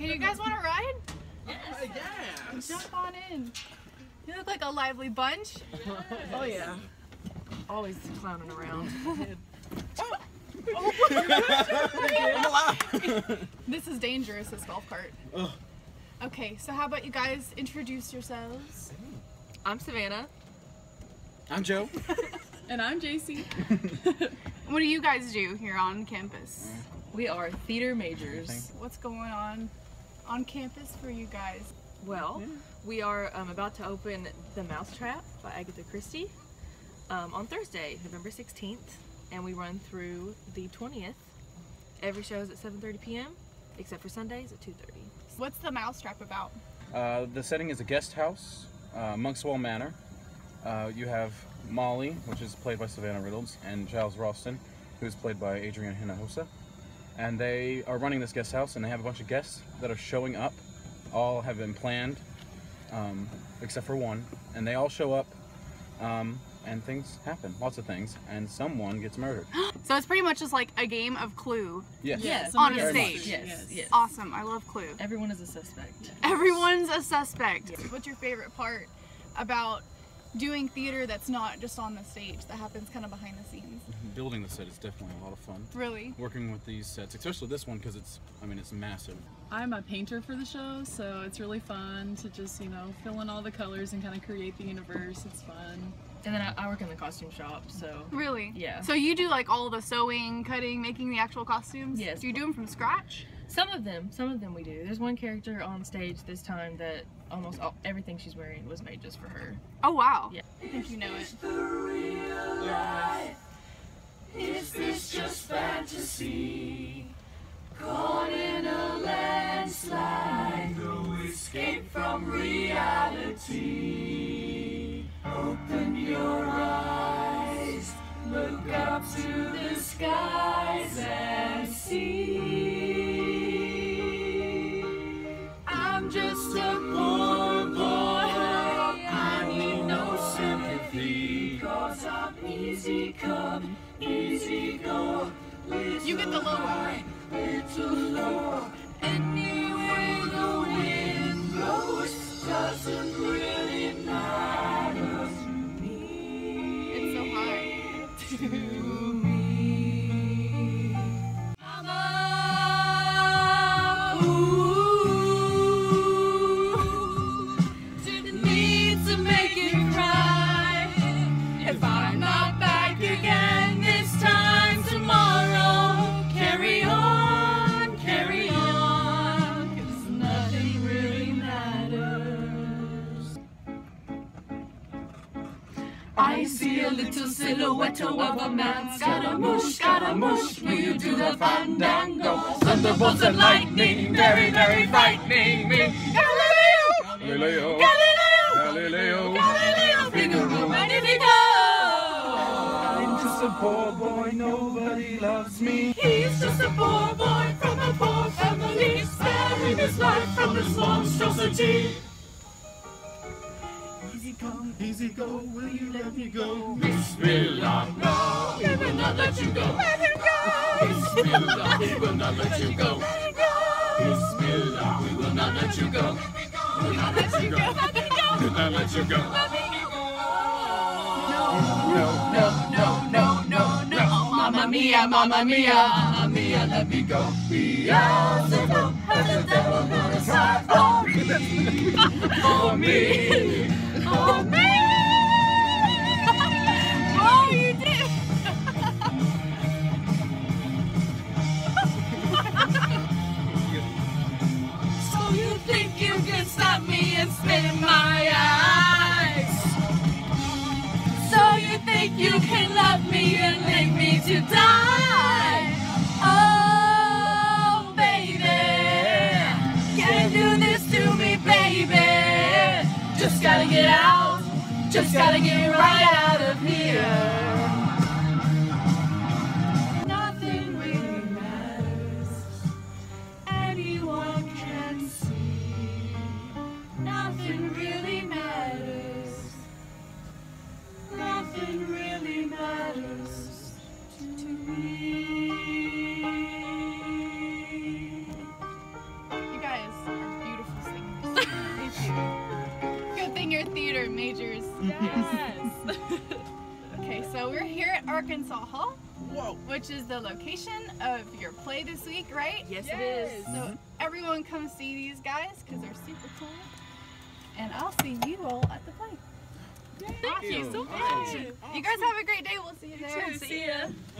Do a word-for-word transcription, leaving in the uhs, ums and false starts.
Hey, you guys want to ride? Yes. Yes. Jump on in. You look like a lively bunch. Yes. Oh yeah. Always clowning around. This is dangerous, this golf cart. Oh. Okay, so how about you guys introduce yourselves? I'm Savannah. I'm Joe. And I'm J C. What do you guys do here on campus? We are theater majors. What's going on on campus for you guys? Well, Yeah. we are um, about to open The Mousetrap by Agatha Christie um, on Thursday, November sixteenth, and we run through the twentieth. Every show is at seven thirty p m except for Sundays at two thirty. What's The Mousetrap about? Uh, the setting is a guest house, uh, Monkswell Manor. Uh, you have Molly, which is played by Savannah Riddles, and Giles Ralston, who is played by Adrian Hinojosa. And they are running this guest house, and they have a bunch of guests that are showing up. All have been planned, um, except for one. And they all show up, um, and things happen, lots of things, and someone gets murdered. So it's pretty much just like a game of Clue. Yes. Yes. On a Very stage. much. Yes. Yes. Awesome, I love Clue. Everyone is a suspect. Everyone's a suspect. What's your favorite part about doing theater that's not just on the stage, that happens kind of behind the scenes? Building the set is definitely a lot of fun. Really? Working with these sets, especially this one, because it's, I mean, it's massive. I'm a painter for the show, so it's really fun to just, you know, fill in all the colors and kind of create the universe. It's fun. And then I, I work in the costume shop, so Really? Yeah. So you do like all the sewing, cutting, making the actual costumes? Yes. Do you do them from scratch? some of them, some of them we do. There's one character on stage this time that almost all, everything she's wearing was made just for her. Oh wow. Yeah. I think you know it. Is this just fantasy? Caught in a landslide, no escape from reality. Open your eyes, look up to the skies and see. I'm just a poor boy, I need no sympathy, 'cause I'm easy come, easy go. You get the low one, right? Little low, anyway the wind blows doesn't really matter to me. It's so high. To me, Mama, ooh, didn't need to make it cry. If I'm not back again this time tomorrow, carry on, carry on, 'cause nothing really matters. I see a little silhouette of a man. Scaramouche, Scaramouche, will you do the fandango? Thunderbolts and lightning, very, very frightening me. Galileo, Galileo, Galileo, Galileo, Galileo, Figaro, Magnifico. I'm just a poor boy, nobody loves me. He's just a poor boy from a poor family, sparing his life from this monstrosity. Easy come, easy go, will you let me go? Bismillah, no, we will not let you go. Let him go. Bismillah, we will not let you go. Let him go. Bismillah, we will not let you go. We will not let you go. Let me go. Will not let you go. Let me go. No, No, no, no, no, no. Mamma mia, mamma mia, mamma mia, let me go. Beelzebub has the devil put aside for me. For me. For me. Oh, you did! So you think you can stop me and spit in my eyes? So you think you can love me and leave me to die? Oh, baby, can't do this to me, baby. Just gotta get out, just gotta get right out of here. Nothing really matters, anyone can see. Nothing really matters, nothing really matters to me. You guys, favorite majors. Yes. Okay, so we're here at Arkansas Hall, Whoa. which is the location of your play this week, right? Yes, it is. So everyone come see these guys because they're super cool. And I'll see you all at the play. Thank you so much. Awesome. You guys have a great day. We'll see you there. See ya.